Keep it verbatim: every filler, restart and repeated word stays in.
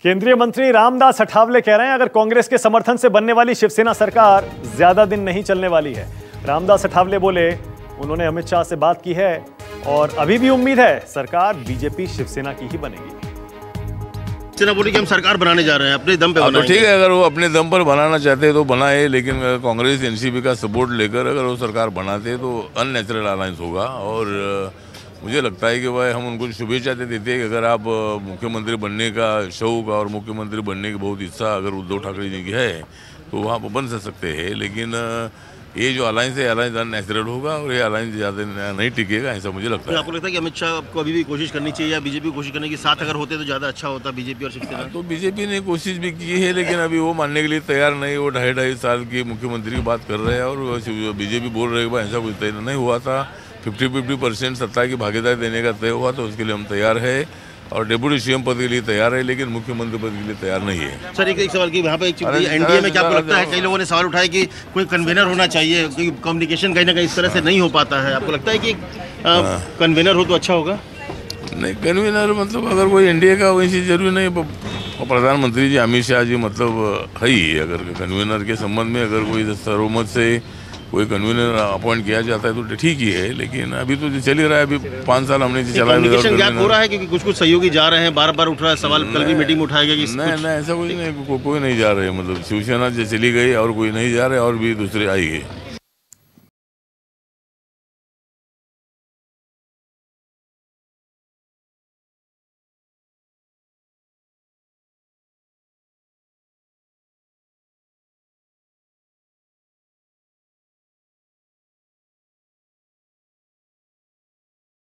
केंद्रीय मंत्री रामदास अठावले कह रहे हैं अगर कांग्रेस के समर्थन से बनने वाली शिवसेना सरकार ज्यादा दिन नहीं चलने वाली है। रामदास अठावले बोले उन्होंने अमित शाह से बात की है और अभी भी उम्मीद है सरकार बीजेपी शिवसेना की ही बनेगी। शिवसेना बोली कि हम सरकार बनाने जा रहे हैं, अपने दम पे बनाएंगे। तो ठीक है, अगर वो अपने दम पर बनाना चाहते हैं तो बनाए, लेकिन कांग्रेस एनसीपी का सपोर्ट लेकर अगर वो सरकार बनाते तो अननेचुरल अलायंस होगा। और मुझे लगता है कि वह हम उनको शुभेच्छा देते हैं कि अगर आप मुख्यमंत्री बनने का शौक और मुख्यमंत्री बनने की बहुत इच्छा अगर उद्धव ठाकरे जी की है तो वहाँ पर बन सकते हैं, लेकिन ये जो अलायंस है अलायंस अननेचुरल होगा और ये अलायंस ज़्यादा नहीं टिकेगा, ऐसा मुझे लगता है। आपको लगता है कि अमित शाह को अभी भी कोशिश करनी चाहिए या बीजेपी को कोशिश करने की साथ अगर होते तो ज़्यादा अच्छा होता बीजेपी और शिवसेना? तो बीजेपी ने कोशिश भी की है, लेकिन अभी वो मानने के लिए तैयार नहीं। वो ढाई ढाई साल की मुख्यमंत्री की बात कर रहे हैं और बीजेपी बोल रहे हैं ऐसा कुछ तय नहीं हुआ था। फिफ्टी फिफ्टी परसेंट सत्ता की भागीदारी देने का तय हुआ तो उसके लिए हम तैयार है और डेप्यूटी सीएम पद के लिए तैयार है, लेकिन मुख्यमंत्री पद के लिए तैयार नहीं है। सर एक, एक सवाल की यहाँ पे एक एनडीए में क्या आपको लगता है, कई लोगों ने सवाल उठाया कि कोई कन्वेनर होना चाहिए क्योंकि कम्युनिकेशन कहीं ना कहीं इस तरह से नहीं हो पाता है, आपको लगता है कि कन्वेनर हो तो अच्छा होगा? नहीं, कन्वेनर मतलब अगर कोई एनडीए का वही चीज़ जरूरी नहीं। प्रधानमंत्री जी अमित शाह जी मतलब है ही, अगर कन्वेनर के संबंध में अगर कोई सर्वमत से कोई कन्वीनर अपॉइंट किया जाता है तो ठीक ही है, लेकिन अभी तो चल ही रहा है। अभी पाँच साल हमने चला कम्युनिकेशन गैप हो रहा है क्योंकि कुछ कुछ सहयोगी जा रहे हैं, बार बार उठ रहा है सवाल, कल भी मीटिंग में उठाया गया कि नहीं नहीं ऐसा कुछ नहीं, को, कोई नहीं जा रहे, मतलब शिवसेना चली गई और कोई नहीं जा रहे और भी दूसरे आएंगे।